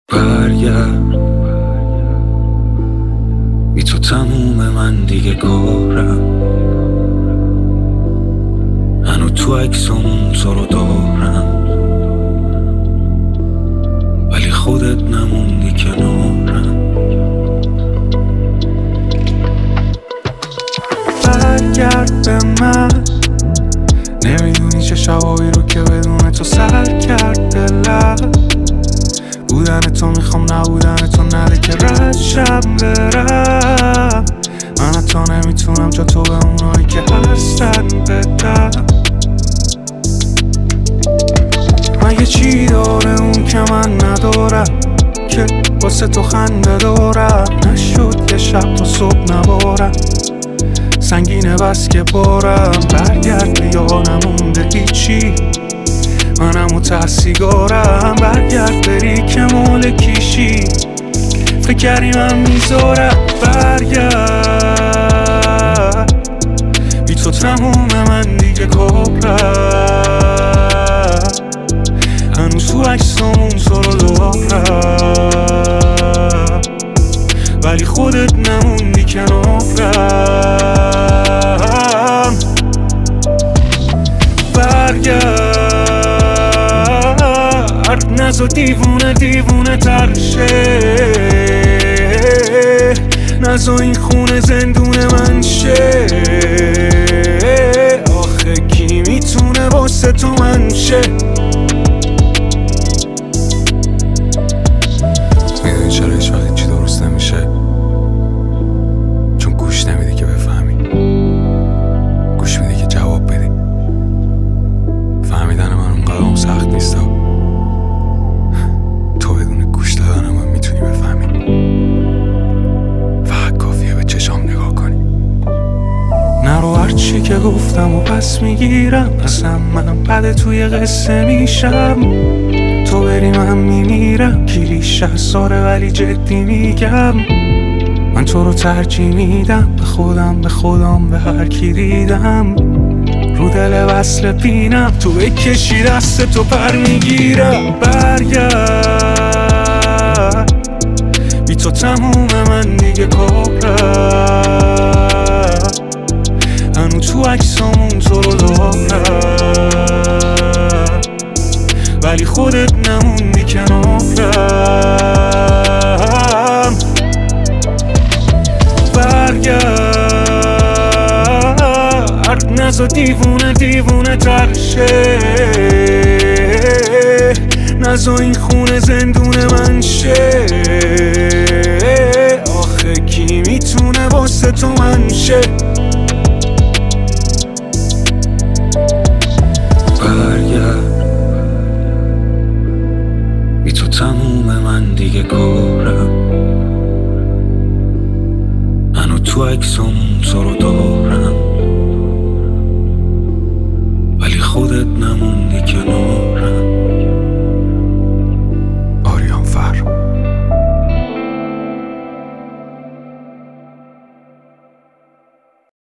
برگرد، بی تو تموم من دیگه کارم. هنو تو عکسامون تو رو دارم، ولی خودت نموندی کنارم. برگرد به من، نمیدونی چه شبایی رو که بدون تو سر کرد دلم. بودن تو میخوام، نبودن تو نده که رد شم برم. من حتی نمیتونم جا تو به اونایی که هستن بدم. مگه چی داره اون که من ندارم، که واسه تو خنده دارم. نشد یه شب تا صبح نبارم، سنگینه بس که بارم. برگرد یا نمونده هیچی، منم ته سیگارم. برگرد بری که مال کیشی، فکر کردی من میذارم. برگرد، بی تو تموم من دیگه کارم. هنوز تو عکسامون تو رو دارم، ولی خودت نموندی کنارم. برگرد، نزا دیوونه دیوونه تر شه. نزا این خونه زندون من شه. آخه کی میتونه واسه تو من شه؟ میدونی چرا هیچ وقت چی درست نمیشه؟ چون گوش نمیدی که بفهمی، گوش میدی که جواب بدی. فهمیدن من اونقدر سخت نیست، تو بدون گوش دادن من میتونی بفهمی. فقط کافیه به چشام نگاه کنی. نرو هرچی که گفتم و پس میگیرم. اصلا من بعد توی قصه میشم، تو بری من میمیرم. گیری 60 ساله ولی جدی میگم، من تو رو ترجیح میدم به خودم، به خودم، به هر کی دیدم. رو دل وصل پینم، تو بکشی دست تو پر میگیرم. برگرد، بی تو تموم من دیگه کارم. هنو تو عکسامون تو رو دارم، ولی خودت نموندی کنارم. برگرد، نزا دیوونه دیوونه تر شه. نزا این خونه زندون من شه. آخه کی میتونه واسه تو من شه؟ برگرد، بی تو تموم من دیگه کارم. هنو تو عکسامون تو رو دارم، ولی خودت نموندی کنارم.